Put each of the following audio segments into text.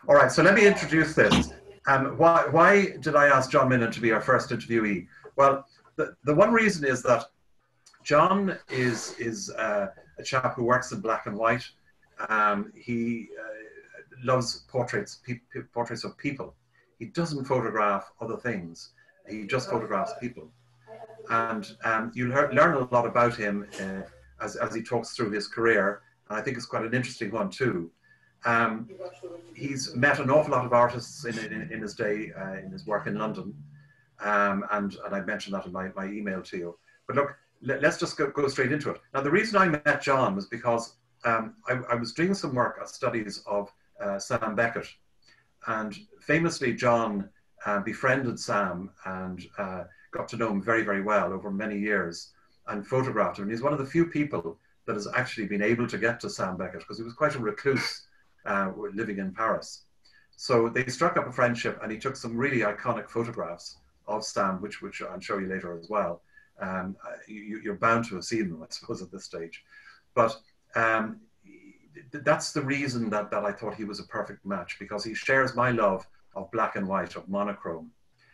All right, so let me introduce this. Why did I ask John Minihan to be our first interviewee? Well, the one reason is that John is a chap who works in black and white. He loves portraits of people. He doesn't photograph other things. He just photographs people. And you'll learn a lot about him as he talks through his career. And I think it's quite an interesting one too. He's met an awful lot of artists in his day, in his work in London. And I mentioned that in my email to you. But look, let's just go straight into it. Now, the reason I met John was because I was doing some work, studies of Sam Beckett. And famously, John befriended Sam and got to know him very, very well over many years and photographed him. And he's one of the few people that has actually been able to get to Sam Beckett because he was quite a recluse living in Paris. So they struck up a friendship and he took some really iconic photographs of Sam, which I'll show you later as well. You're bound to have seen them, I suppose, at this stage. But that's the reason that I thought he was a perfect match, because he shares my love of black and white, of monochrome,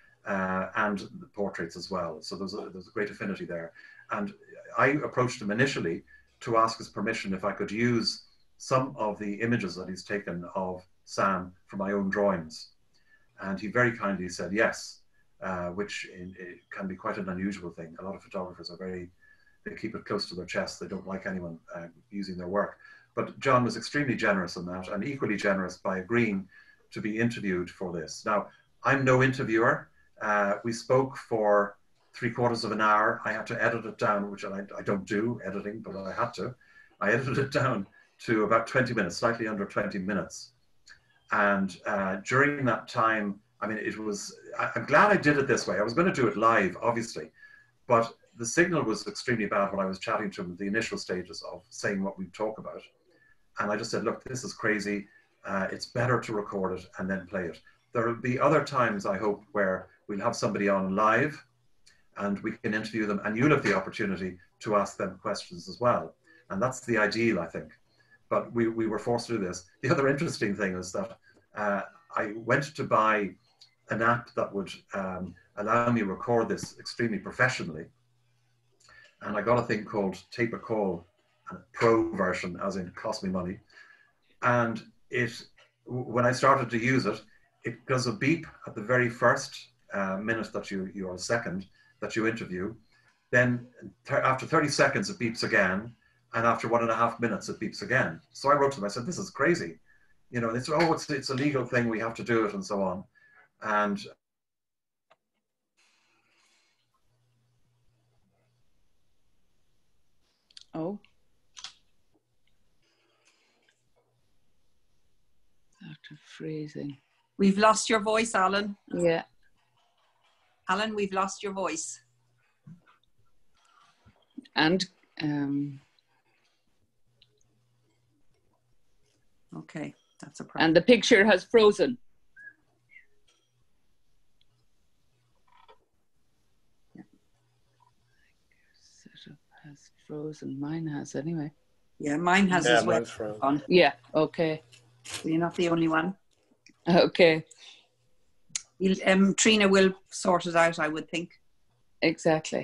and the portraits as well. So there's a great affinity there. And I approached him initially to ask his permission if I could use some of the images that he's taken of Sam for my own drawings. And he very kindly said yes, which it can be quite an unusual thing. A lot of photographers they keep it close to their chest. They don't like anyone using their work. But John was extremely generous in that, and equally generous by agreeing to be interviewed for this. Now, I'm no interviewer. We spoke for 3/4 of an hour. I had to edit it down, which I don't do editing, but I had to. I edited it down to about 20 minutes, slightly under 20 minutes. And during that time, I mean, I'm glad I did it this way. I was going to do it live, obviously, but the signal was extremely bad when I was chatting to him at the initial stages of saying what we'd talk about. And I just said, look, this is crazy. It's better to record it and then play it. There will be other times, I hope, where we'll have somebody on live and we can interview them and you'll have the opportunity to ask them questions as well. And that's the ideal, I think. But we were forced to do this. The other interesting thing is that I went to buy an app that would allow me to record this extremely professionally. And I got a thing called Tape a Call, a pro version, as in cost me money. And when I started to use it, it does a beep at the very first minute that or second that you interview. Then after 30 seconds, it beeps again. And after 1.5 minutes, it beeps again. So I wrote to them, I said, this is crazy. You know, it's a legal thing, we have to do it and so on. And oh. After freezing. We've lost your voice, Alan. Yeah. Alan, we've lost your voice. And okay, that's a problem. And the picture has frozen. Yeah. Setup has frozen. Mine has anyway. Yeah, mine has as well. On. Yeah, okay. So you're not the only one. Okay. Trina will sort it out, I would think. Exactly.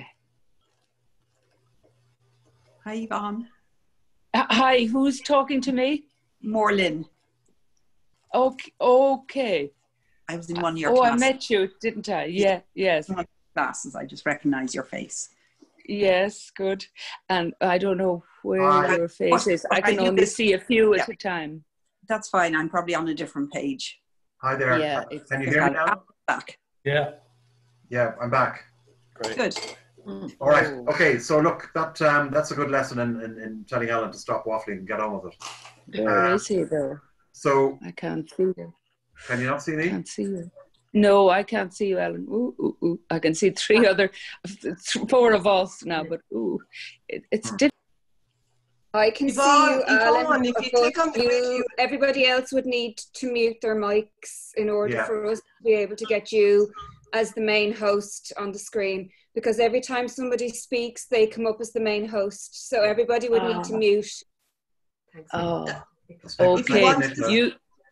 Hi, Yvonne. Hi, who's talking to me? Morlyn. Okay. Okay. I was in one of your classes. I met you, didn't I? Yeah, yes. One of your classes, I just recognize your face. Yes, good. And I don't know where your face is. I can only see a few at a time. That's fine. I'm probably on a different page. Hi there. Yeah, can you hear me now? Back. Yeah. Yeah, I'm back. Great. Good. All right. Okay. So look, that's a good lesson in telling Alan to stop waffling and get on with it. Where is he though? So I can't see you. Can you not see me? I can't see you. No, I can't see you, Alan. Ooh, ooh, ooh. I can see four of us now, but ooh, it's different. I can see you, Alan. If you click on the video, everybody else would need to mute their mics in order for us to be able to get you as the main host on the screen, because every time somebody speaks, they come up as the main host. So everybody would need to mute. Oh, okay.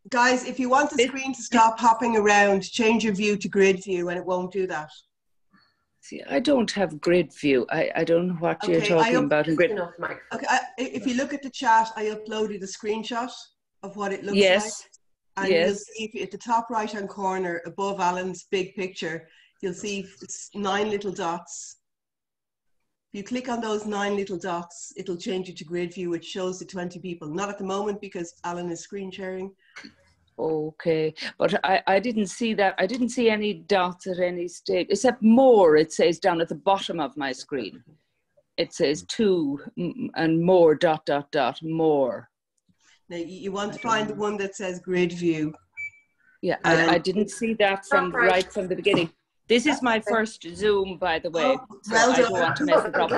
Guys, if you want the screen to stop hopping around, change your view to grid view and it won't do that. See, I don't have grid view. I don't know what you're talking about in grid. Okay, if you look at the chat, I uploaded a screenshot of what it looks like. And you'll see at the top right-hand corner, above Alan's big picture, you'll see 9 little dots. If you click on those 9 little dots, it'll change it to grid view, which shows the 20 people. Not at the moment because Alan is screen sharing. Okay, but I didn't see that. I didn't see any dots at any stage, except more, it says down at the bottom of my screen. It says 2 and more, ... more. Now you want to find the one that says grid view. Yeah, I didn't see that from right from the beginning. This is my first Zoom, by the way. So I don't want to mess it up.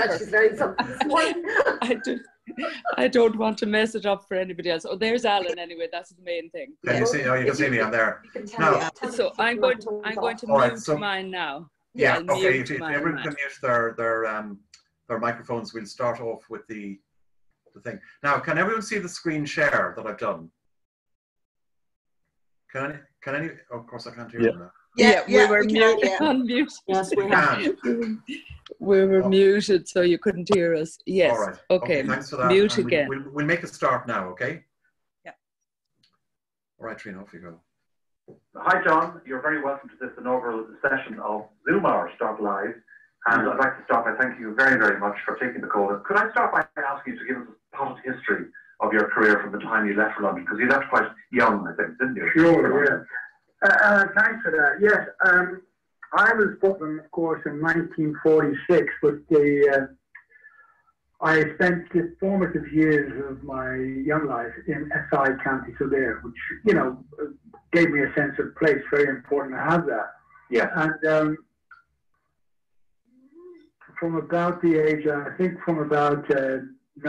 I don't want to mess it up for anybody else. Oh, there's Alan anyway. That's the main thing. Can you see? Oh, you can see me. I'm there. Now, so I'm going to mute mine now. Yeah. Okay. If everyone can mute their microphones, we'll start off with the thing. Now, can everyone see the screen share that I've done? Can any? Oh, of course, I can't hear them now. Yeah, we were unmuted. Yes, we can. We were muted, so you couldn't hear us. Yes. All right. Okay. Thanks for that. Mute again. We'll make a start now, okay? Yeah. All right, Trina, off you go. Hi, John. You're very welcome to this inaugural session of Zoom Hours Live. And I'd like to start by thanking you very, very much for taking the call. Could I start by asking you to give us a potted history of your career from the time you left for London? Because you left quite young, I think, didn't you? Sure, yeah. Thanks for that. Yes, I was born, of course, in 1946, but I spent the formative years of my young life in SI County Kildare, which, you know, gave me a sense of place. Very important to have that. Yeah. And from about the age, I think from about 9, 10,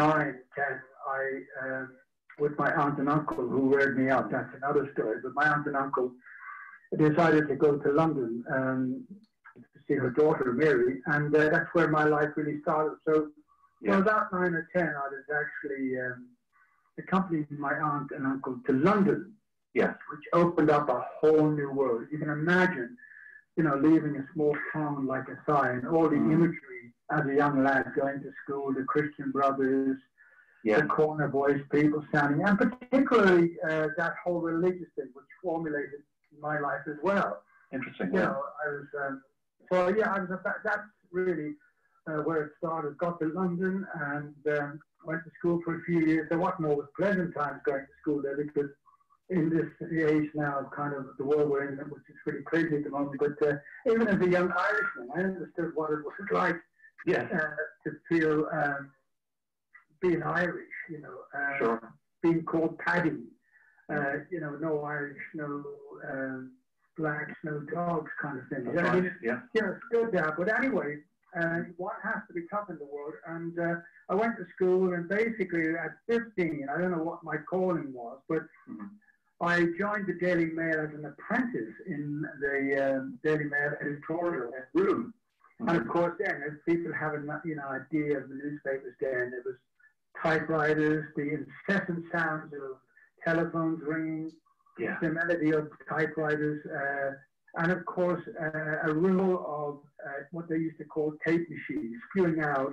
I, with my aunt and uncle who reared me up, that's another story, but my aunt and uncle decided to go to London to see her daughter Mary, and that's where my life really started. So when about 9 or 10, I was actually accompanying my aunt and uncle to London, which opened up a whole new world. You can imagine, you know, leaving a small town like Asai and all the imagery as a young lad going to school, the Christian Brothers, the corner boys, people standing, and particularly that whole religious thing, which formulated my life as well. Interesting. You know, I was that's really where it started. Got to London and went to school for a few years. There wasn't always pleasant times going to school there because in this age now of kind of the world we're in, which is pretty crazy at the moment. But even as a young Irishman, I understood what it was like to feel being Irish. You know, being called Paddy. You know, no Irish, no blacks, no dogs kind of thing. You know, it's good that. But anyway, one has to be tough in the world. And I went to school, and basically at 15, I don't know what my calling was, but I joined the Daily Mail as an apprentice in the Daily Mail editorial room. And of course, then, as people have an idea of the newspapers then, it was typewriters, the incessant sounds of telephones ringing, the melody of typewriters, and of course a row of what they used to call tape machines spewing out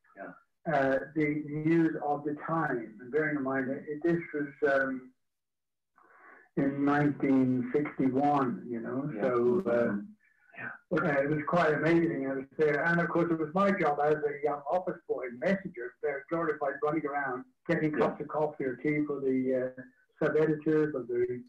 the news of the time. And bearing in mind that this was in 1961, you know, so it was quite amazing. I was there, and of course it was my job as a young office boy, messenger, glorified running around getting cups of coffee or tea for the sub-editors or the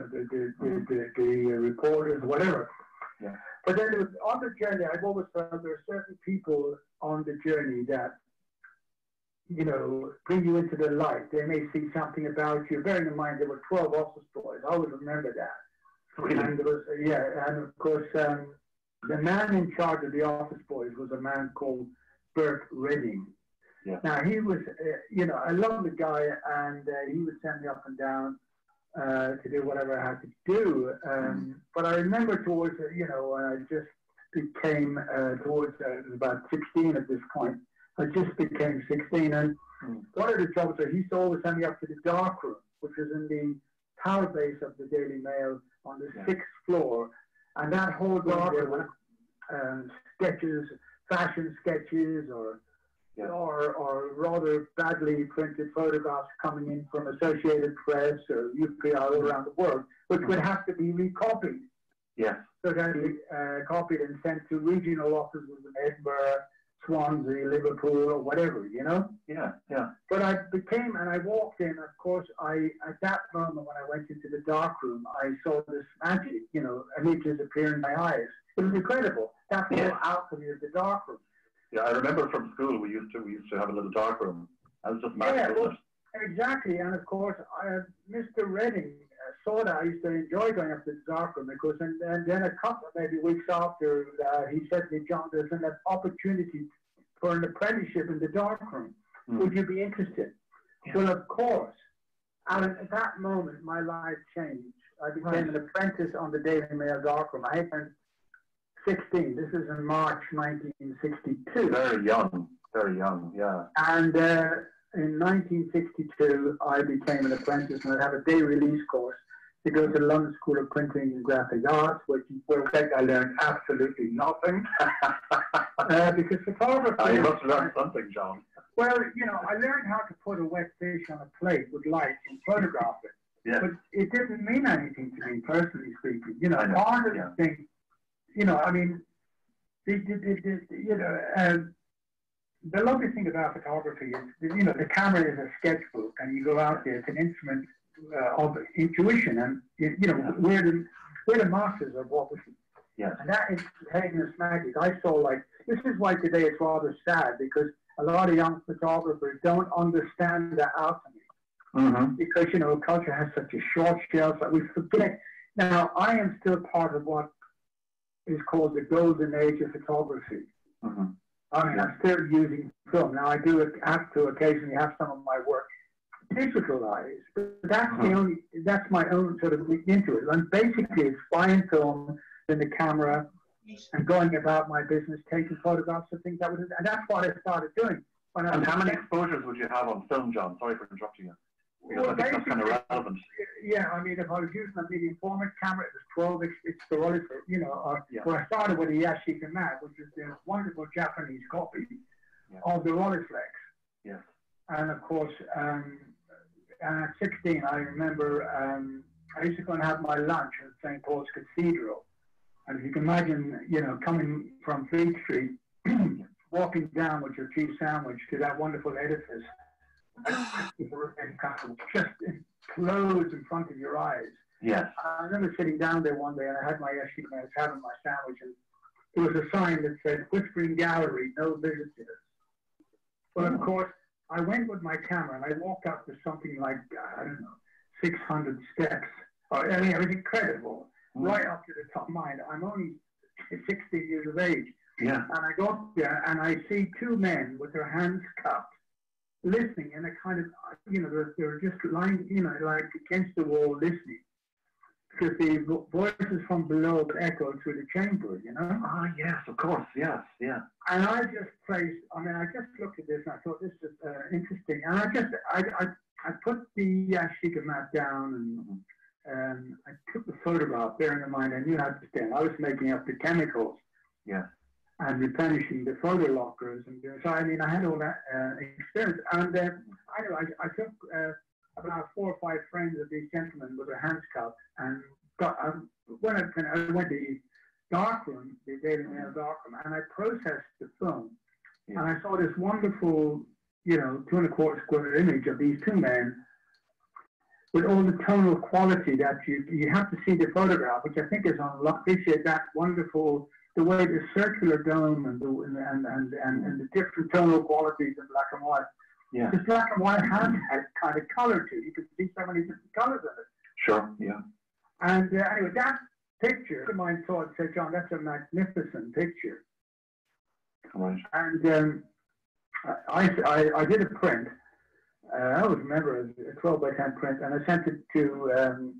reporters, whatever. But then on the journey, I've always found there are certain people on the journey that, you know, bring you into the light. They may see something about you. Bearing in mind there were 12 office boys. I always remember that. Really? And there was, and of course, the man in charge of the office boys was a man called Bert Redding. Now, he was, you know, a lovely guy, and he would send me up and down to do whatever I had to do. But I remember towards, you know, when I just became, it was about 16 at this point, I just became 16, and one of the jobs that he used to always send me up to the dark room, which was in the power base of the Daily Mail on the 6th floor, and that whole dark was sketches, fashion sketches, or rather badly printed photographs coming in from Associated Press or UPI all around the world, which would have to be recopied. Yes. So that copied and sent to regional offices in Edinburgh, Swansea, Liverpool, or whatever, you know? Yeah, yeah. But I walked in, of course, at that moment when I went into the dark room, I saw this magic, you know, images appear in my eyes. It was incredible. That's the alchemy of the dark room. Yeah, I remember from school we used to have a little dark room. That was just magic, wasn't it? Exactly, and of course, Mr. Redding saw that. I used to enjoy going up to the dark room because, and then a couple of maybe weeks after, he said to me, John, there's an opportunity for an apprenticeship in the dark room. Would you be interested? Yeah. Well, of course. And at that moment, my life changed. I became an apprentice on the Daily Mail dark room. I had been 16. This is in March 1962. Very young, yeah. And in 1962, I became an apprentice, and I had a day release course to go to the London School of Printing and Graphic Arts, where I learned absolutely nothing. Because photography... you must have learned something, John. Well, you know, I learned how to put a wet fish on a plate with light and photograph it. Yeah. But it didn't mean anything to me, personally speaking. You know, part of the thing, you know, I mean, the lovely thing about photography is, you know, the camera is a sketchbook, and you go out there. It's an instrument of intuition, and you know, we're the masters of what we see. Yes. And that is Hagen's magic. I saw, like, this is why today it's rather sad, because a lot of young photographers don't understand the alchemy. Because, you know, culture has such a short shelf that we forget. Now, I am still part of what is called the golden age of photography. I mean, I'm still using film. Now, I have to occasionally have some of my work digitalized, but that's that's my own sort of into it. And basically, it's buying film in the camera and going about my business, taking photographs of things and that's what I started doing. And how many exposures would you have on film, John? Sorry for interrupting you. Because I think that's kind of relevant. Yeah, I mean, if I was using a medium format camera, it was 12. It's the Rolex, you know. Well, I started with a Yashica Mat, which is the wonderful Japanese copy of the Rolex Flex. Yes. And of course, at 16, I remember I used to go and have my lunch at St. Paul's Cathedral. And if you can imagine, you know, coming from Fleet Street, walking down with your cheese sandwich to that wonderful edifice, just explodes in front of your eyes. Yes. I remember sitting down there one day, and I had my yashik, and I was having my sandwich, and there was a sign that said, "Whispering Gallery, no visitors." Well, of course, I went with my camera, and I walked up to something like, I don't know, 600 steps. I mean, it was incredible. Right up to the top of mine. I'm only 16 years of age. Yeah. And I go up there, and I see two men with their hands cupped, listening, and a kind of, you know, they're just lying, you know, like against the wall listening. Because the voices from below echo through the chamber, you know? Ah, yes, of course, yes, yeah. And I just I just looked at this, and I thought this is interesting. And I put the Yashica Mat down, and I took the photograph, bearing in mind I knew how to stand. I was making up the chemicals. Yeah. And replenishing the photo lockers, and so I mean I had all that experience. And I took about 4 or 5 friends of these gentlemen with their hands cupped, and when I went to the darkroom, the Daily Mail darkroom, and I processed the film, and I saw this wonderful, you know, 2¼ square image of these two men with all the tonal quality that you have to see the photograph, which I think is on appreciate that wonderful. The way the circular dome and the different tonal qualities in black and white. Yeah. Because black and white has that kind of color to it. You can see so many different colors in it. Sure, yeah. And anyway, that picture, a mine saw it, said, John, that's a magnificent picture. Right. And I did a print. I always remember a 12 by 10 print, and I sent it to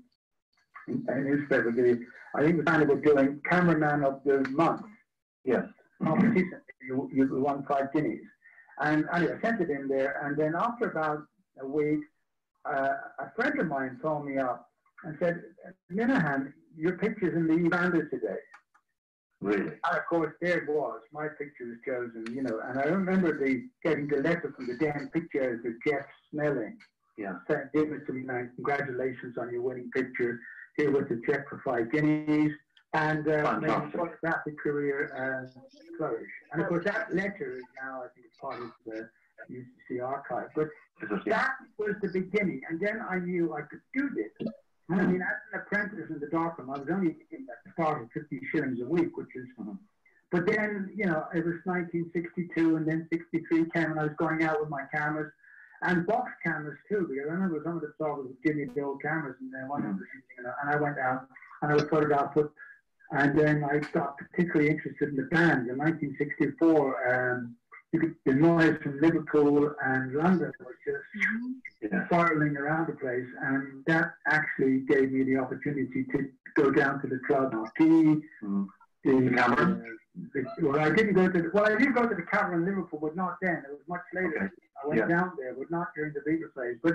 a newspaper. I think the kind of doing Cameraman of the Month. Yes. Competition. You won 5 guineas. And anyway, I sent it in there, and then after about a week, a friend of mine phoned me up and said, Minihan, your picture's in the Uganda today. Really? And of course, there it was. My picture was chosen, you know. And I remember getting the letter from the damn picture editor, Jeff Snelling. Yeah. Saying, give it to me, man. Congratulations on your winning picture. Here with the check for 5 guineas. And made a photographic career flourish. And of course, that letter is now, I think, it's part of the UCC archive. But that was the beginning. And then I knew I could do this. I mean, as an apprentice in the darkroom, I was only getting at the start of 50 shillings a week, which is, but then, you know, it was 1962 and then 63 came and I was going out with my cameras and box cameras too, because I remember some of the photographers would give me the old cameras and then one of them, and I went out and I was photographed with, and then I got particularly interested in the band. In 1964, the noise from Liverpool and London was just spiraling around the place, and that actually gave me the opportunity to go down to the club Marquee. The Cameron? I did go to the Cameron in Liverpool, but not then. It was much later. Okay. I went down there, but not during the bigger phase. But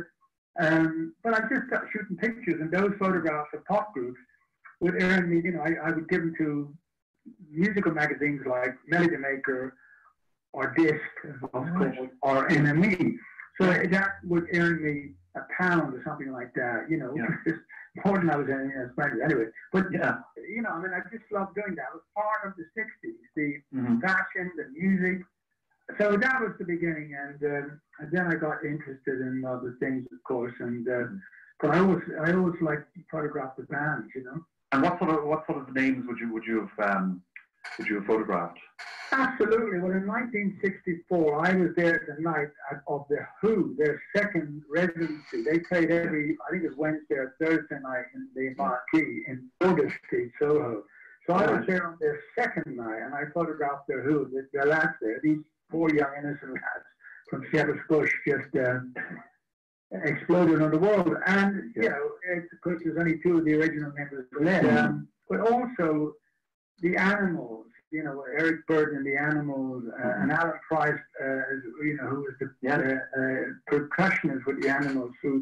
I just got shooting pictures, and those photographs of pop groups would earn me, you know, I would give them to musical magazines like Melody Maker, or Disc, as it's called, or NME. So that would earn me £1 or something like that, you know, just more than I was earning as a anyway. But, you know, I mean, I just loved doing that. It was part of the 60s, the fashion, the music. So that was the beginning. And then I got interested in other things, of course. And but I always liked to photograph the bands, you know. And what sort of names would you have photographed? Absolutely. Well, in 1964, I was there the night of the Who, their second residency. They played I think it was Wednesday or Thursday night in the Marquee in Border Street, Soho. So I was there on their second night, and I photographed the Who, the lads there, these 4 young innocent lads from Shepherd's Bush just exploded on the world. And, you know, of course, there's only 2 of the original members left. But also the Animals. You know, Eric Burden and the Animals, and Alan Price, you know, who was the percussionist with the Animals, who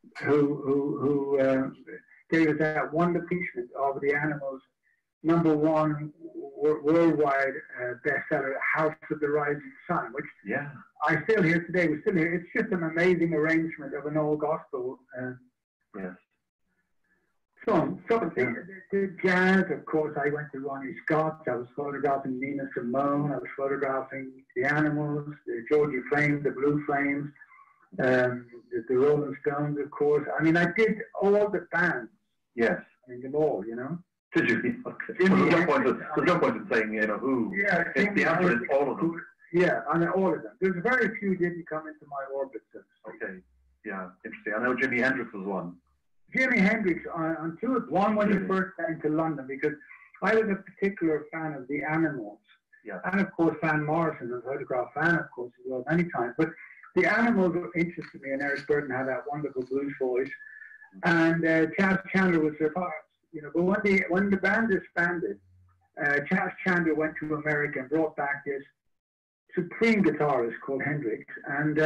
gave us that wonderful piece of the Animals' #1 worldwide bestseller, House of the Rising Sun, which I still hear today. We still hear. It's just an amazing arrangement of an old gospel. So the jazz, of course, I went to Ronnie Scott's. I was photographing Nina Simone. I was photographing the Animals, the Georgie Flames, the Blue Flames, the Rolling Stones, of course. I mean, I did all the bands. Yes. I mean, them all, you know. Did you? Okay. There's no point in saying, you know, who. Yeah. The answer is all of them. Yeah, I mean, all of them. There's very few didn't come into my orbit. Okay. Yeah, interesting. I know Jimi Hendrix was one. Jimi Hendrix on 2. One when he first came to London, because I was a particular fan of the Animals. Yeah. And of course, Van Morrison, a photograph fan, of course, as well, many times. But the Animals interested me, and Eric Burden had that wonderful blues voice. And Chas Chandler was their boss, you know. But when the band disbanded, Chas Chandler went to America and brought back this supreme guitarist called Hendrix. And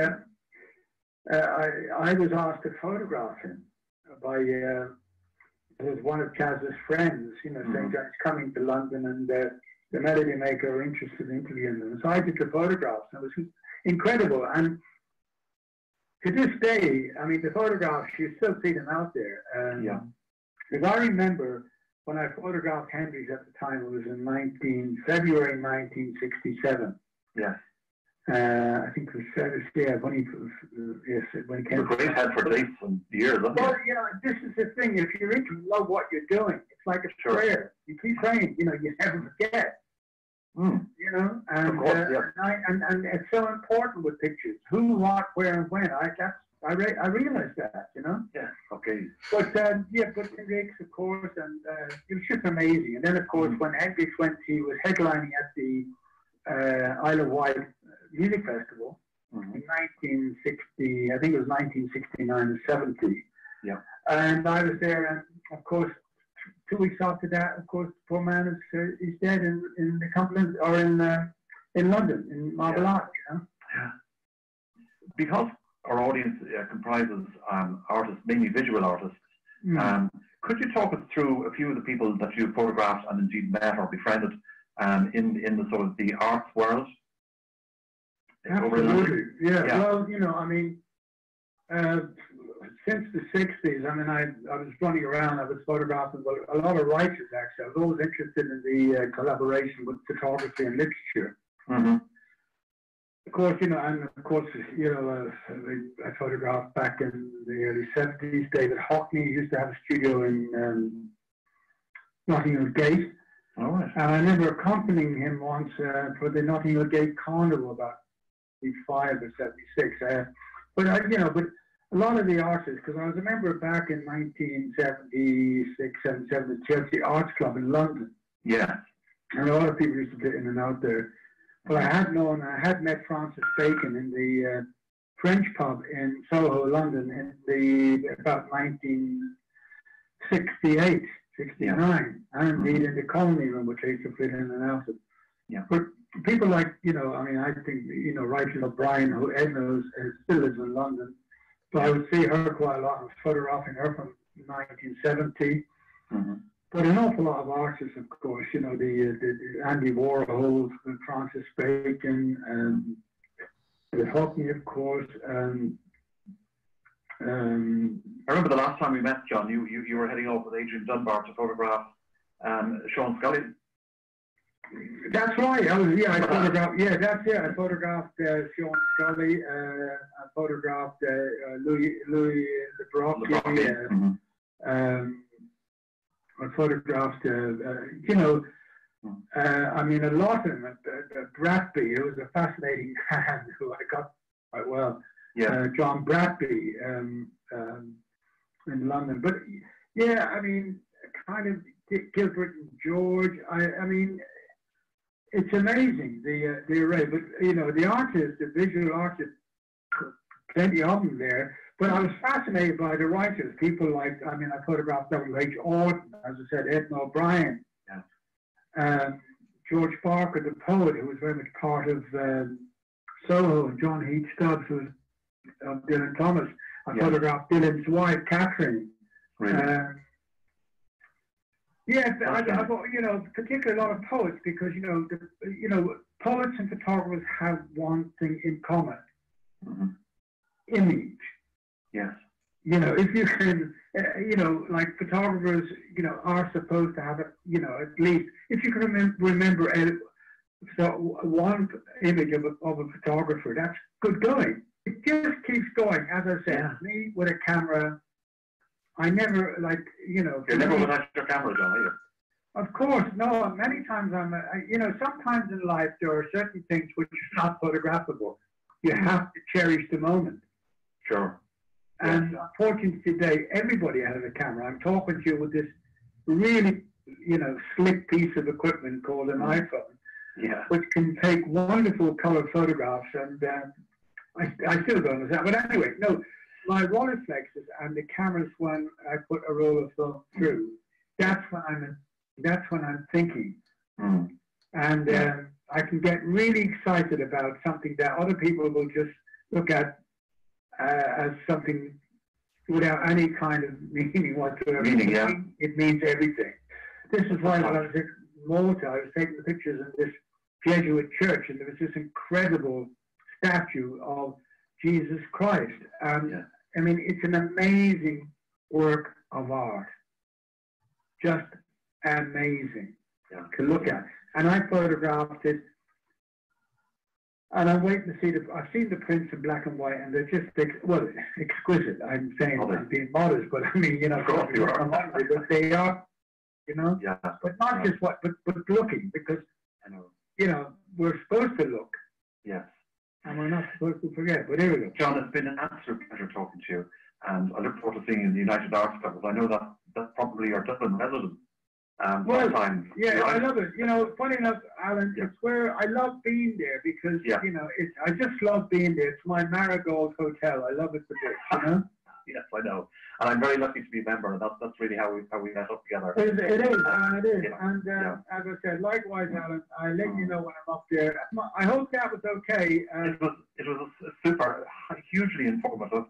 I was asked to photograph him by one of Chaz's friends, you know, saying that he's coming to London and the Melody Maker are interested in interviewing them. So I did the photographs, and it was incredible. And to this day, I mean, the photographs, you still see them out there. Because I remember when I photographed Hendrix at the time, it was in February 1967. Yeah. I think it was when he came. Great head for dates and years. Well, you know, this is the thing. If you really love what you're doing, it's like a prayer. You keep praying. You know, you never forget. You know, and and it's so important with pictures. Who, what, where, and when. I realized that. You know. Yeah. Okay. But but Hendrix, of course, and it was just amazing. And then, of course, when Hendrix he was headlining at the Isle of Wight Music Festival in 1960, I think it was 1969 or 70. Yeah. And I was there, and of course, 2 weeks after that, of course, the poor man is dead in the Cumberland, or in London, in Marble Arch, you know? Yeah. Because our audience comprises artists, mainly visual artists, Could you talk us through a few of the people that you photographed and indeed met or befriended in the sort of the arts world? Absolutely, yeah. Well, you know, I mean, since the 60s, I mean, I was running around, I was photographing a lot of writers, actually. I was always interested in the collaboration with photography and literature. Of course, you know, and of course, you know, I photographed back in the early 70s. David Hockney used to have a studio in Notting Hill Gate. All right. And I remember accompanying him once for the Notting Hill Gate Carnival about 75 or 76. But you know, but a lot of the artists, because I was a member back in 1976, 77, the Chelsea Arts Club in London. Yeah. And a lot of people used to get in and out there. But I had met Francis Bacon in the French pub in Soho, London, in about 1968, 69, and indeed in the Colony Room, which I used to fit in and out of. Yeah. But people like, you know, I mean, I think, you know, Rachel O'Brien, who Ed knows, still lives in London. So I would see her quite a lot. I was photographing her from 1970. But an awful lot of artists, of course, you know, the Andy Warhol, Francis Bacon, the Hockney, of course. I remember the last time we met, John, you were heading off with Adrian Dunbar to photograph Sean Scully. That's right. I photographed Sean Scully. I photographed Louis Lebrocki. I photographed, you know, I mean, a lot of them. Bradby, who was a fascinating man who I got quite well. Yeah. John Bradby in London. But yeah, I mean, kind of Gilbert and George. I mean, it's amazing the array. But you know, the artists, the visual artists, plenty of them there. But I was fascinated by the writers, people like, I mean, I photographed W.H. Auden, as I said, Edna O'Brien, George Barker, the poet, who was very much part of Soho, and John Heath Stubbs, who was Dylan Thomas. I photographed Dylan's wife, Catherine. Really? Yes, I you know, particularly a lot of poets, because, you know, poets and photographers have one thing in common. Image. Yes. You know, if you can, you know, like photographers, you know, are supposed to have, you know, at least, if you can remember one image of a photographer, that's good going. It just keeps going. As I said, me with a camera, I never, like, you know. You never without your camera, John, either. Of course, no. Many times you know, sometimes in life there are certain things which are not photographable. You have to cherish the moment. Sure. And unfortunately today, everybody has a camera. I'm talking to you with this really, you know, slick piece of equipment called an iPhone, which can take wonderful color photographs. And I still don't understand. But anyway, no, my Rolleiflexes and the cameras when I put a roll of film through, that's when I'm thinking. And I can get really excited about something that other people will just look at as something without any kind of meaning whatsoever. It means everything. This is why when I was in Malta, I was taking the pictures in this Jesuit church, and there was this incredible statue of Jesus Christ. And I mean, it's an amazing work of art. Just amazing to look at. And I photographed it. And I'm waiting to see I've seen the prints in black and white, and they're just, exquisite. I'm saying I'm being modest, but I mean, you know, but they are, you know, but not just but looking, because, you know, we're supposed to look. Yes. And we're not supposed to forget, but here we go. John, it's been an absolute pleasure talking to you, and I look forward to seeing you in the United Arts Club, because I know that's probably your Dublin resident. Well, I love it. You know, funny enough, Alan, it's where I love being there, because, you know, I just love being there. It's my Marigold Hotel. I love it for this, you know? Yes, I know. And I'm very lucky to be a member, and that's really how we met up together. It is, Alan, it is. You know, and as I said, likewise, Alan, I let you know when I'm up there. I hope that was okay. It was a super, hugely informative.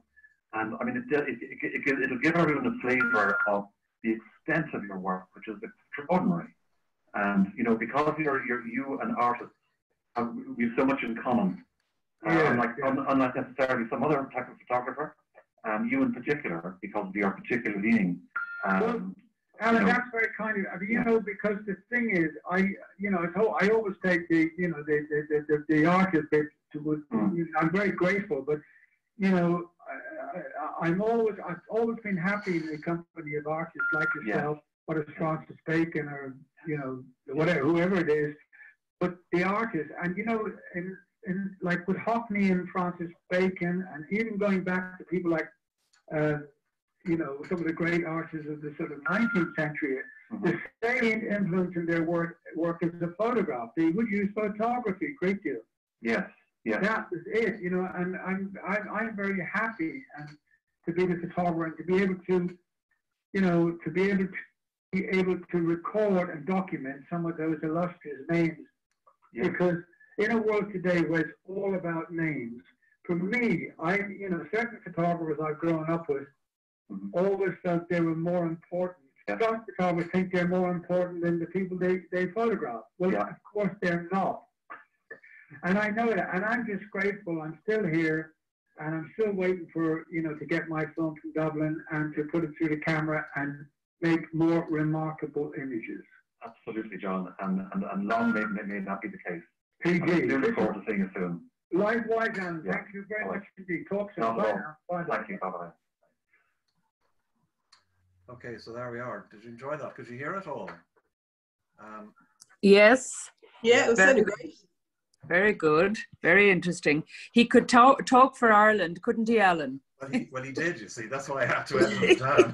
And I mean, it'll give everyone a flavour of the extent of your work, which is extraordinary. And you know, because you and artists we have so much in common. Unlike necessarily some other type of photographer, you in particular, because of your particular leaning. Alan, that's very kind of you. You know, because the thing is, I always take the artist bit to. I'm very grateful, but you know, I've always been happy in the company of artists like yourself, whether it's Francis Bacon or you know whoever it is. But the artist, and you know, in like with Hockney and Francis Bacon, and even going back to people like, you know, some of the great artists of the sort of 19th century, the salient influence in their work is the photograph. They would use photography a great deal. Yes, yes. That is it, you know, and I'm very happy and to be the photographer and to be able to, you know, to be able to record and document some of those illustrious names. Yeah. Because in a world today where it's all about names, for me, you know, certain photographers I've grown up with always felt they were more important. Some photographers think they're more important than the people they photograph. Well, of course they're not. And I know that, and I'm just grateful. I'm still here, and I'm still waiting for, you know, to get my film from Dublin and to put it through the camera and make more remarkable images. Absolutely, John, and long may not be the case. PG. I do look forward to seeing you soon. Likewise, and thank you very much indeed. Talk soon. Bye now. Bye. Thank you. Bye-bye. Okay, so there we are. Did you enjoy that? Could you hear it all? Yes. Yeah, it was very great. Very good. Very interesting. He could talk for Ireland, couldn't he, Alan? Well, he did, you see. That's why I had to edit him down.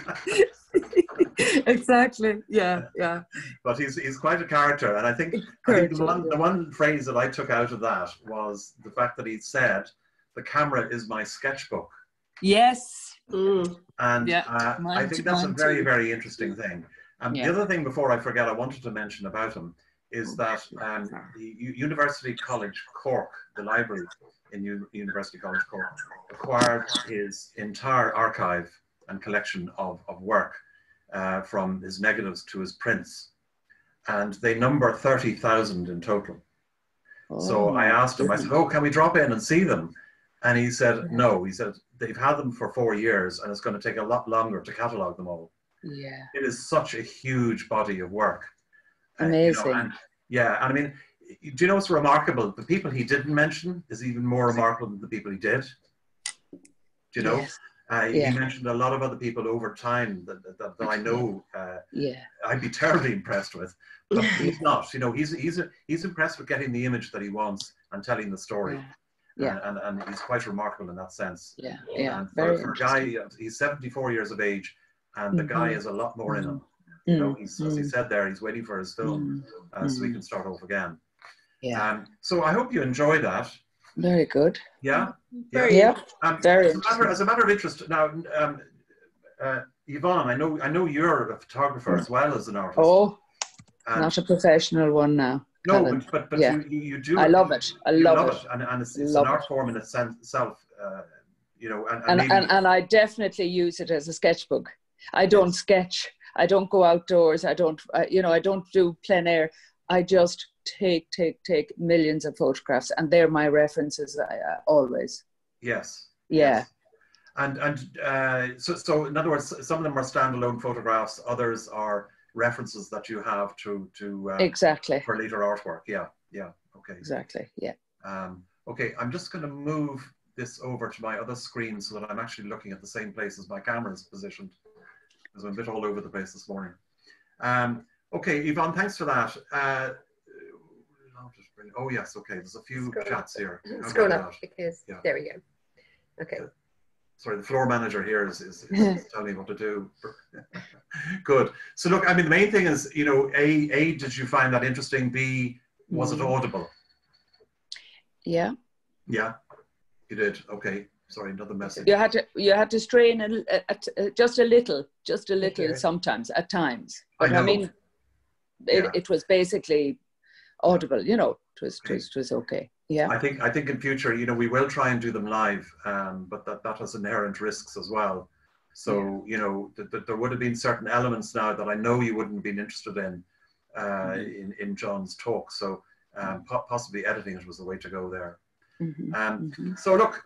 Exactly. Yeah, yeah. But he's quite a character, and I think the one phrase that I took out of that was the fact that he said, "The camera is my sketchbook." Yes. And I think that's a very, very interesting thing. The other thing, before I forget, I wanted to mention about him is that the University College Cork, the library in University College Cork, acquired his entire archive and collection of work, from his negatives to his prints. And they number 30,000 in total. So I asked him, I said, "Oh, can we drop in and see them?" And he said, no. He said, they've had them for 4 years and it's going to take a lot longer to catalogue them all. Yeah. It is such a huge body of work. Amazing. You know, and I mean, do you know what's remarkable? The people he didn't mention is even more remarkable than the people he did. Do you know? Yes. He mentioned a lot of other people over time that I know. I'd be terribly impressed with, but he's not. You know, he's impressed with getting the image that he wants and telling the story. And he's quite remarkable in that sense. And for a guy, he's 74 years of age, and the guy has a lot more in him. You know, as he said there, he's waiting for his film so he can start off again. So I hope you enjoy that. Very good. Yeah. Very as a matter of interest, now, Yvonne, I know you're a photographer as well as an artist. Oh, not a professional one now. No, but you do. I love it. I love it. And it's an art form in itself, you know. And I definitely use it as a sketchbook. I don't sketch. I don't go outdoors. I don't, you know, I don't do plein air. I just take millions of photographs, and they're my references always. Yes. Yeah. Yes. So in other words, some of them are standalone photographs. Others are references that you have to exactly for later artwork. Yeah. Okay. Exactly. Yeah. Okay. I'm just going to move this over to my other screen so that I'm actually looking at the same place as my camera is positioned, because I'm a bit all over the place this morning. Okay, Yvonne, thanks for that. Oh yes, okay. There's a few chats here. Scroll up because there we go. Okay. Sorry, the floor manager here is telling me what to do. Good. So look, I mean, the main thing is, you know, A, did you find that interesting? B, was it audible? Yeah. Yeah, you did. Okay. Sorry, another message. You had to strain just a little sometimes, at times. But I mean, it was basically audible. You know, it was okay. Yeah. I think in future, you know, we will try and do them live, but that has inherent risks as well. So, you know, there would have been certain elements now that I know you wouldn't have been interested in John's talk. So possibly editing it was the way to go there. So look,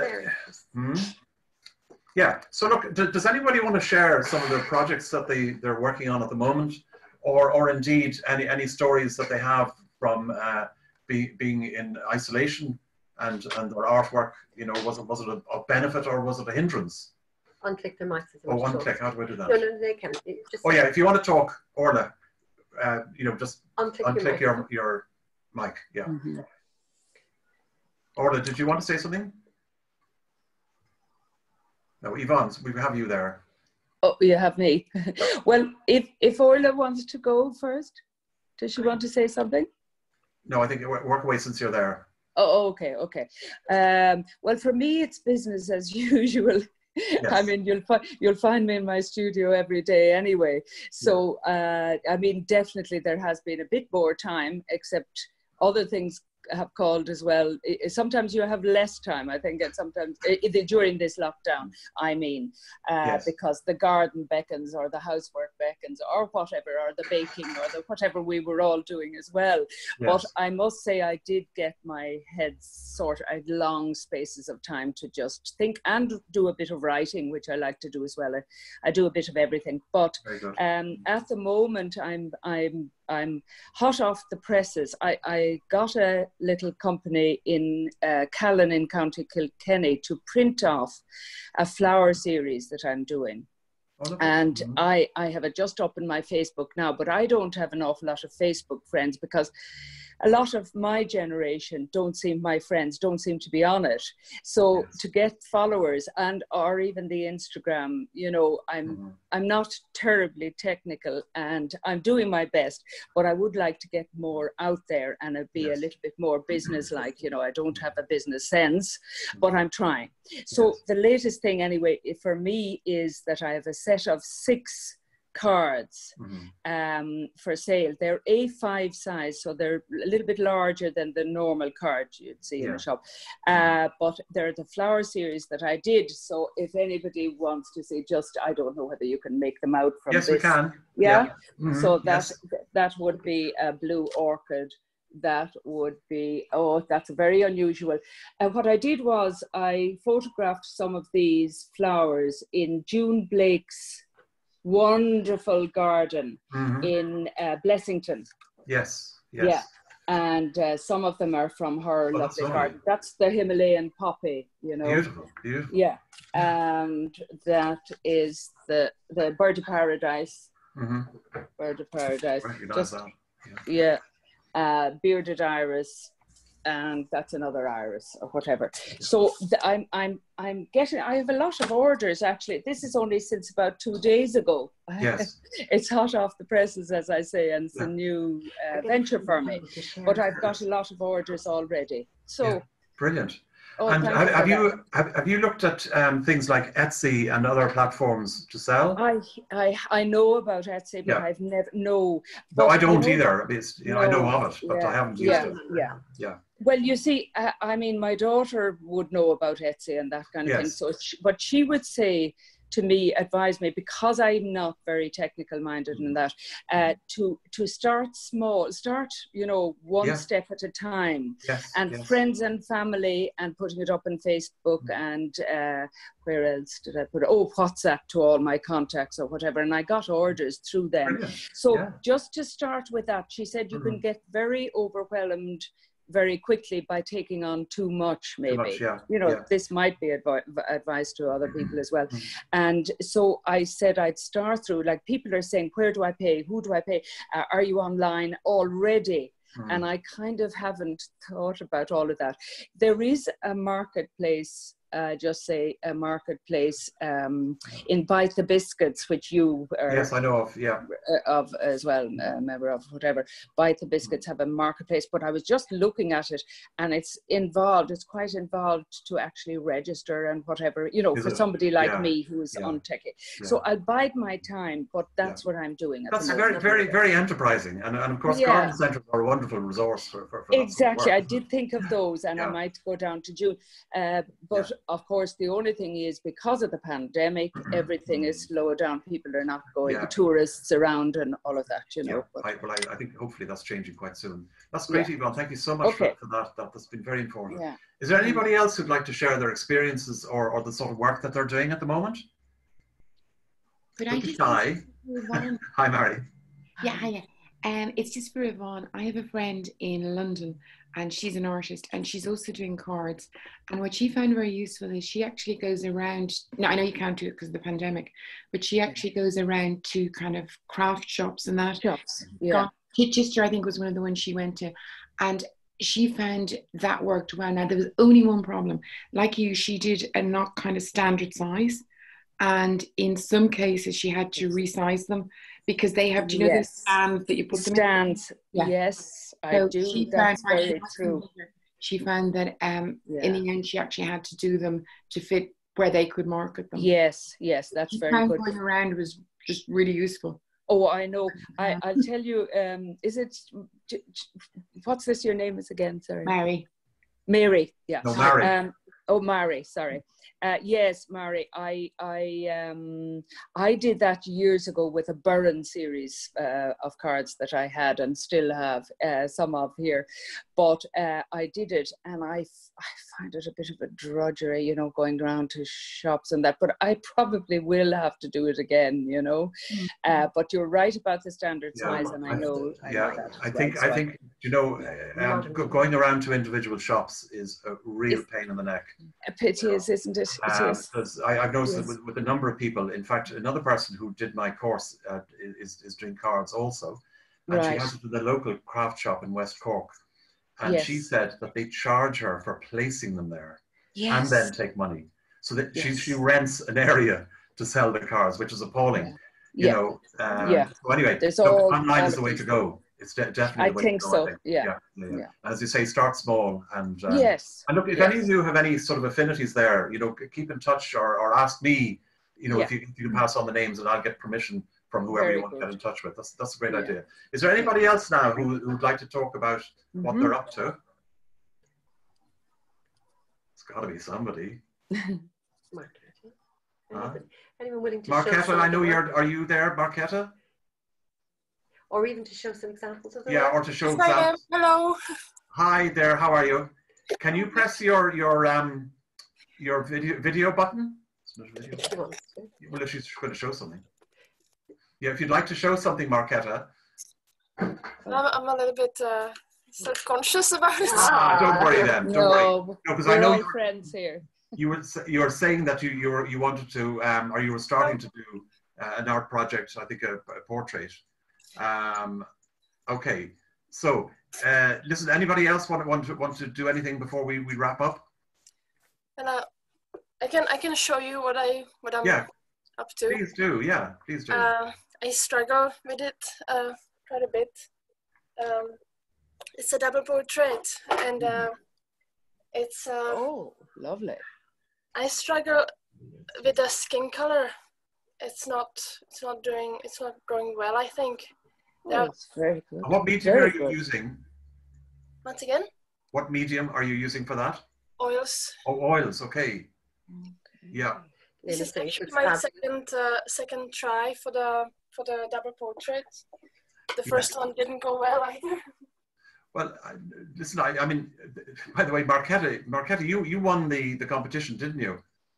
yeah. So look, does anybody want to share some of the projects that they're working on at the moment, or indeed any stories that they have from being in isolation and their artwork? You know, was it a benefit or was it a hindrance? Unclick their mics. Oh, one click. How do I do that? No, they can. Just yeah, if you want to talk, Orla, you know, just unclick your mic. Yeah. Orla, did you want to say something? No, Yvonne, we have you there. Oh, you have me. Well, if Orla wants to go first, does she want to say something? No, I think work away since you're there. Oh, okay. Well, for me, it's business as usual. Yes. I mean, you'll find me in my studio every day anyway. So, I mean, definitely there has been a bit more time, except other things have called as well. Sometimes you have less time, I think, and sometimes during this lockdown, I mean, because the garden beckons or the housework beckons or whatever, or the baking or the whatever we were all doing as well. But I must say I did get my head I had long spaces of time to just think and do a bit of writing, which I like to do as well. I do a bit of everything. But at the moment, I'm hot off the presses. I got a little company in Callan in County Kilkenny to print off a flower series that I'm doing. And I have it just up in my Facebook now, but I don't have an awful lot of Facebook friends because a lot of my generation my friends don't seem to be on it. So to get followers or even the Instagram, you know, I'm not terribly technical and I'm doing my best, but I would like to get more out there and be a little bit more business-like. You know, I don't have a business sense, but I'm trying. So the latest thing anyway, for me, is that I have a set of 6 cards for sale. They're A5 size, so they're a little bit larger than the normal card you'd see in the shop. But they're the flower series that I did. So if anybody wants to see, I don't know whether you can make them out from this. Yes, we can. Yeah. So that would be a blue orchid. That would be, that's very unusual. And what I did was I photographed some of these flowers in June Blake's wonderful garden in Blessington. Yes. Yeah, and some of them are from her lovely garden. That's the Himalayan poppy, you know. Beautiful. Yeah, and that is the bird of paradise. Bird of paradise. Recognize that. Bearded iris. And that's another iris or whatever. So I have a lot of orders actually. This is only since about 2 days ago. Yes. It's hot off the presses, as I say, and it's a new venture for me. But I've got a lot of orders already. So brilliant. And have you looked at things like Etsy and other platforms to sell? I know about Etsy, but I've never No, I don't either. I know of it, but I haven't used it. Yeah. Well, you see, I mean, my daughter would know about Etsy and that kind of thing. So, but she would say to me, advise me, because I'm not very technical minded in that, to start small, you know, one step at a time, and friends and family, and putting it up on Facebook and where else did I put it? Oh, WhatsApp to all my contacts or whatever. And I got orders through them. Brilliant. So just to start with that, she said you can get very overwhelmed very quickly by taking on too much, maybe. You know, this might be advice to other people as well. And so I said I'd start through, like, people are saying, where do I pay? Who do I pay? Are you online already? And I kind of haven't thought about all of that. There is a marketplace just say a marketplace in Bite the Biscuits, which you are yes, I know of, yeah, of as well, a member of, whatever. Bite the Biscuits have a marketplace, but I was just looking at it, and it's quite involved to actually register and whatever, you know, for somebody like me who is untechy. So I'll bide my time, but that's what I'm doing at the moment. That's very, very enterprising, and of course garden centres are a wonderful resource for that exactly. sort of work. I did think of those, and I might go down to June, but of course the only thing is, because of the pandemic, everything is slowed down. People are not going, tourists around and all of that, you know. I think hopefully that's changing quite soon. That's great, Yvonne. Thank you so much for that. That's been very informative. Is there anybody else who'd like to share their experiences or the sort of work that they're doing at the moment? Could I just Hi, Mary. Yeah, hiya. It's just for Yvonne. I have a friend in London, and she's an artist, and she's also doing cards. And what she found very useful is she actually goes around, now I know you can't do it because of the pandemic, but she actually goes around to kind of craft shops and that. Shops, yeah. Chichester, I think, was one of the ones she went to. And she found that worked well. Now, there was only one problem. Like you, she did a not kind of standard size. And in some cases, she had to resize them because they have, do you know, the stands that you put them in? Stands, yes, I do. That's very true. She found that in the end, she actually had to do them to fit where they could market them. Yes, that's very good. Going around was just really useful. Oh, I know. I'll tell you, is it, what's this your name is again? Sorry. Mary. Mary, yeah. No, Mary. Mary, sorry. Yes, Mary, I did that years ago with a Burren series of cards that I had and still have some of here. But I did it, and I find it a bit of a drudgery, you know, going around to shops and that. But I probably will have to do it again, you know. But you're right about the standard size, and I know. I think you know, going around to individual shops is a real pain in the neck. It is, isn't it? Because I've noticed that with a number of people. In fact, another person who did my course is doing cards also, and she has it in the local craft shop in West Cork, and she said that they charge her for placing them there, and then take money, so that she rents an area to sell the cards, which is appalling. You know. So anyway, online is the way to go. It's definitely the way to go. I think. Yeah. As you say, start small, and and look, if any of you have any sort of affinities there, you know, keep in touch or ask me, you know, if you can pass on the names, and I'll get permission from whoever you want to get in touch with. That's a great idea. Is there anybody else now who'd like to talk about what they're up to? It's got to be somebody. Anyone willing to Marketta, I know are you there, Marketta? Or even to show some examples of them? Yeah, or to show examples. Hello. Hi there, how are you? Can you press your video button? It's not a video. Well, if she's going to show something. Yeah, if you'd like to show something, Marketta. I'm a little bit self-conscious about it. Don't worry then. Don't worry. No, because I know you're friends here. You were saying that you wanted to or you were starting to do an art project. I think a portrait. Okay, so listen. Anybody else want to do anything before we wrap up? And I can show you what I'm up to. Please do. Yeah, please do. I struggle with it quite a bit. It's a double portrait, and it's oh, lovely. I struggle with the skin color. It's not going well, I think. Oh, that's very good. What medium are you using? Once again? What medium are you using for that? Oils. Oh, oils. Okay. Yeah. This is actually my second try for the double portrait. The first one didn't go well either. Well, listen. I mean, by the way, Marketta, you won the competition, didn't you?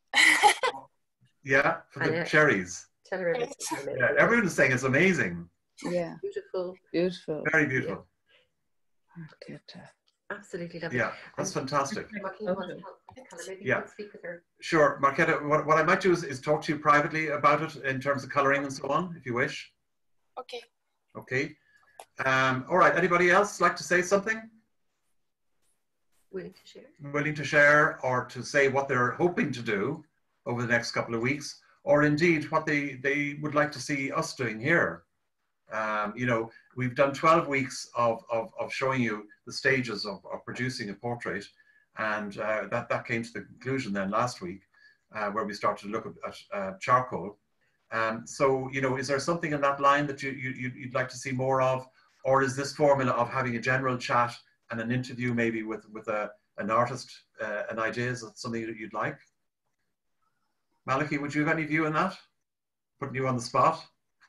Yeah, for the cherries. Yeah, everyone's saying it's amazing. Yeah. Beautiful. Very beautiful. Yeah. Absolutely lovely. Yeah, that's fantastic. Yeah. Speak with her. Sure, Marketta, what I might do is talk to you privately about it in terms of colouring and so on, if you wish. Okay. Okay. All right, anybody else like to say something? willing to share or to say what they're hoping to do over the next couple of weeks, or indeed what they would like to see us doing here. You know, we've done 12 weeks of showing you the stages of producing a portrait, and that came to the conclusion then last week, where we started to look at charcoal. So, you know, is there something in that line that you'd like to see more of, or is this formula of having a general chat and an interview maybe with an artist, an idea, is that something that you'd like? Malachy, would you have any view on that? Putting you on the spot?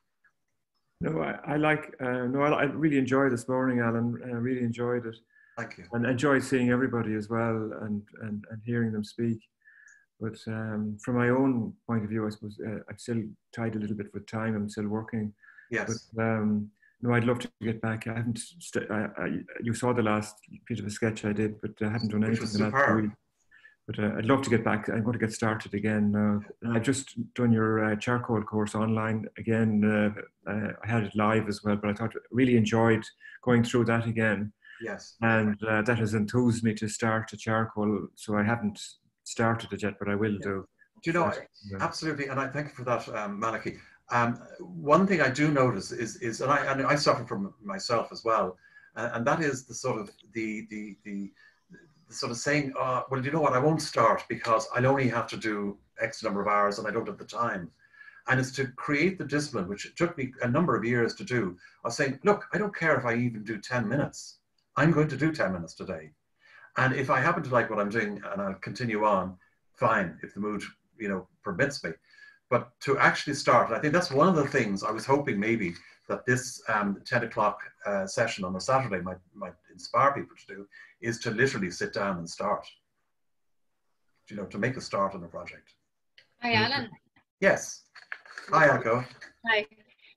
No, I really enjoyed this morning, Alan. I really enjoyed it. Thank you. And enjoyed seeing everybody as well and hearing them speak. But from my own point of view, I suppose I'm still tied a little bit with time. I'm still working. Yes. But no, I'd love to get back. I haven't. You saw the last bit of a sketch I did, but I haven't done anything in the last 2 weeks. But I'd love to get back. I'm going to get started again now. I've just done your charcoal course online again. I had it live as well, but I thought really enjoyed going through that again. Yes. And that has enthused me to start a charcoal. So I haven't started it yet, but I will do. Do you know, absolutely, and I thank you for that, Malachy. One thing I do notice is and I suffer from myself as well, and that is the sort of the sort of saying, well, you know what, I won't start because I'll only have to do X number of hours and I don't have the time. And it's to create the discipline, which took me a number of years to do, of saying, look, I don't care if I even do 10 minutes. I'm going to do 10 minutes today. And if I happen to like what I'm doing and I'll continue on, fine, if the mood, you know, permits me. But to actually start, I think that's one of the things I was hoping maybe that this 10 o'clock session on a Saturday might inspire people to do, is to literally sit down and start. You know, to make a start on a project. Hi, Alan. Yes. Hi, Alco. Hi.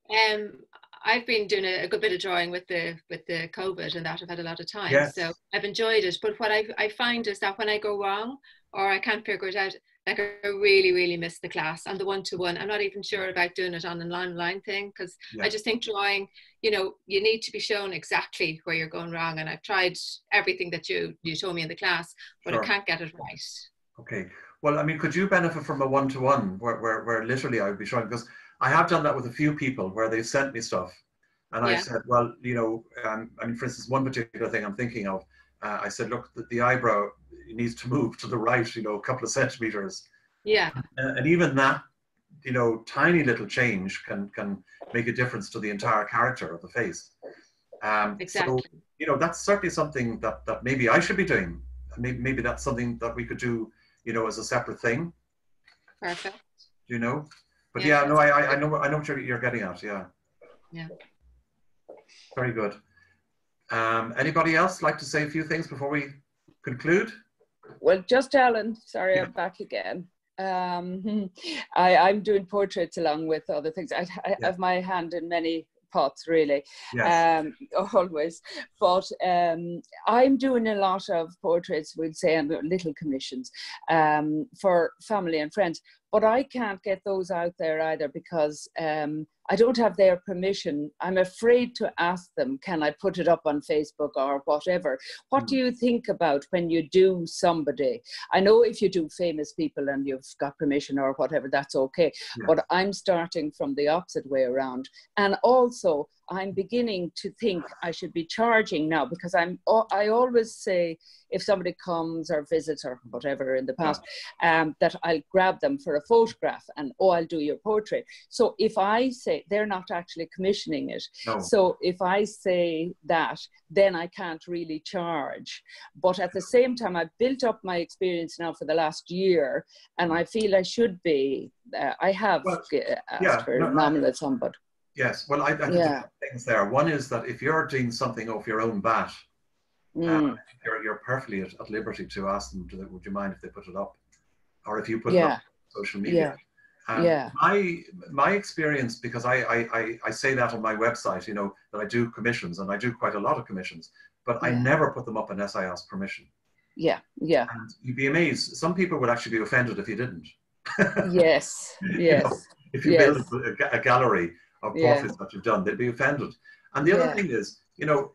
I've been doing a good bit of drawing with the COVID and that. I've had a lot of time, yes. So I've enjoyed it. But what I find is that when I go wrong or I can't figure it out, like I really miss the class and the one-to-one. I'm not even sure about doing it on an online thing because I just think drawing, you know, you need to be shown exactly where you're going wrong. And I've tried everything that you told me in the class, but I can't get it right. Okay. Well, I mean, could you benefit from a one-to-one where literally I would be showing, because I have done that with a few people where they've sent me stuff. And I said, well, you know, I mean, for instance, one particular thing I'm thinking of, I said, look, the eyebrow needs to move to the right, you know, a couple of centimeters. Yeah. And even that, you know, tiny little change can make a difference to the entire character of the face. Exactly. So, you know, that's certainly something that maybe I should be doing. Maybe that's something that we could do, you know, as a separate thing. Perfect. You know? But yeah, no, I know what you're getting at, yeah. Yeah. Very good. Anybody else like to say a few things before we conclude? Well, just Alan, sorry, I'm back again. I'm doing portraits along with other things. I have my hand in many pots, really, always. But I'm doing a lot of portraits, we'd say, and little commissions for family and friends. But I can't get those out there either because I don't have their permission. I'm afraid to ask them, can I put it up on Facebook or whatever? What do you think about when you do somebody? I know if you do famous people and you've got permission or whatever, that's okay. Yeah. But I'm starting from the opposite way around. And also, I'm beginning to think I should be charging now because I always say if somebody comes or visits or whatever in the past, that I'll grab them for a photograph and, I'll do your portrait. So if I say, they're not actually commissioning it. No. So if I say that, then I can't really charge. But at the same time, I've built up my experience now for the last year and I feel I should be, I have asked for a nominal sum, but. Yes, well, I think two things there. One is that if you're doing something off your own bat, you're perfectly at liberty to ask them, would you mind if they put it up? Or if you put it up on social media. My experience, because I say that on my website, you know, that I do commissions, and I do quite a lot of commissions, but I never put them up unless I ask permission. And you'd be amazed. Some people would actually be offended if you didn't. Yes. You know, if you build a gallery of portraits that you've done, they'd be offended. And the other thing is, you know,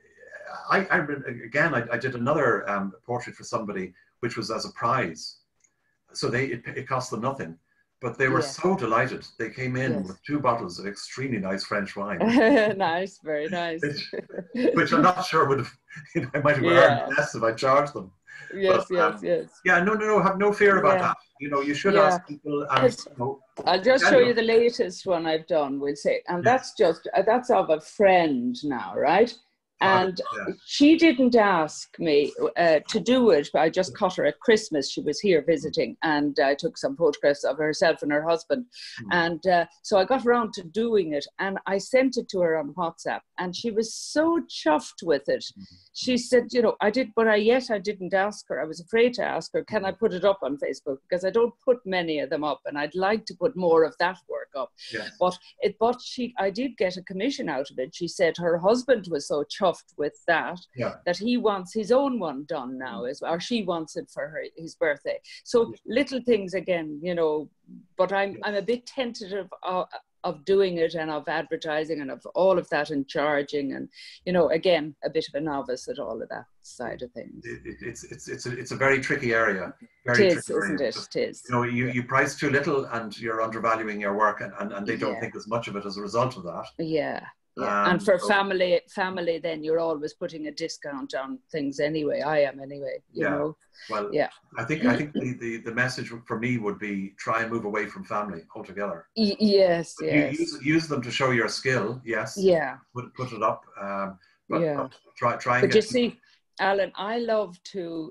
I did another portrait for somebody, which was as a prize. So it cost them nothing. But they were so delighted. They came in with 2 bottles of extremely nice French wine. Nice, very nice. which I'm not sure would have, I might have earned less if I charged them. Yes, but, yes. Yeah, no, have no fear about that. You should ask people. And, I'll just show you the latest one I've done, we'll say. And that's of a friend now, right? And she didn't ask me to do it, but I just caught her at Christmas. She was here visiting, and I took some photographs of herself and her husband. And so I got around to doing it, and I sent it to her on WhatsApp, and she was so chuffed with it. She said, I did, but I didn't ask her. I was afraid to ask her, can I put it up on Facebook? Because I don't put many of them up, and I'd like to put more of that work up. Yes. But I did get a commission out of it. She said her husband was so chuffed with that that he wants his own one done now, or she wants it for his birthday. So little things again, but I'm a bit tentative of doing it, and of advertising, and of all of that, and charging, and again, a bit of a novice at all of that side of things. It's a very tricky area. It is, isn't it? It is. You price too little, and you're undervaluing your work, and they don't think as much of it as a result of that. Yeah. And for family, then you're always putting a discount on things anyway. I am anyway. You know. Well, I think the message for me would be try and move away from family altogether. Yes. Use them to show your skill. Yes. Yeah. Put it up. But try. And but you see, Alan, I love to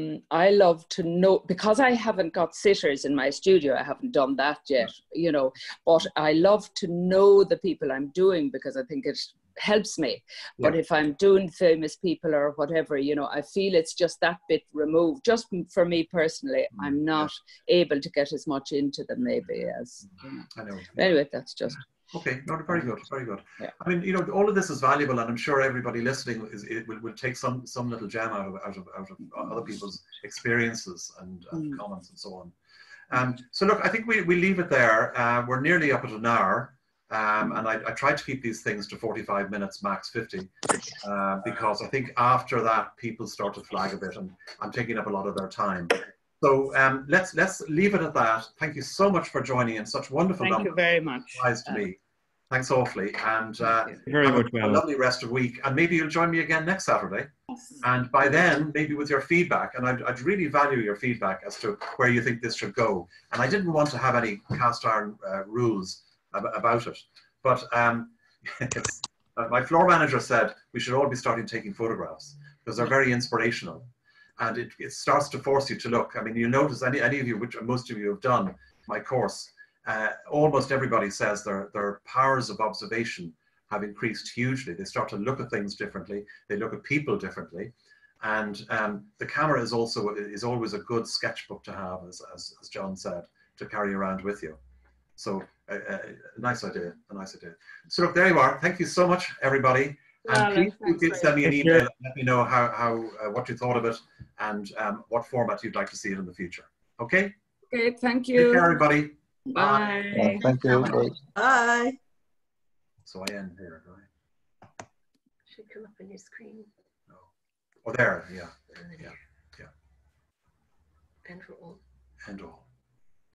know, because I haven't got sitters in my studio. I haven't done that yet, but I love to know the people I'm doing, because I think it helps me. But if I'm doing famous people or whatever, I feel it's just that bit removed. Just for me personally, I'm not able to get as much into them maybe as. I know. Anyway, that's just. Okay, no, very good, very good. Yeah. I mean, all of this is valuable, and I'm sure everybody listening will take some little gem out of other people's experiences and comments and so on. So look, I think we leave it there. We're nearly up at an hour, and I try to keep these things to 45 minutes, max 50, because I think after that people start to flag a bit, and I'm taking up a lot of their time. So let's leave it at that. Thank you so much for joining in. Such wonderful numbers. Thank you very much. Surprise to me. Thanks awfully, and very much, a lovely rest of the week. And maybe you'll join me again next Saturday. Yes. And by then, maybe with your feedback, and I'd really value your feedback as to where you think this should go. And I didn't want to have any cast iron rules about it, but my floor manager said we should all be starting taking photographs, because they're very inspirational. And it starts to force you to look. I mean, you notice any of you, which most of you have done my course, almost everybody says their powers of observation have increased hugely. They start to look at things differently. They look at people differently. And the camera is always a good sketchbook to have, as John said, to carry around with you. So a nice idea, So look, there you are. Thank you so much, everybody. And please send me an email and let me know what you thought of it, and what format you'd like to see it in the future. Okay? Okay, thank you. Take care, everybody. Bye. Yeah, thank you. Bye. So I end here, do I? Should come up on your screen. No. Oh, there, yeah. And for all. And all.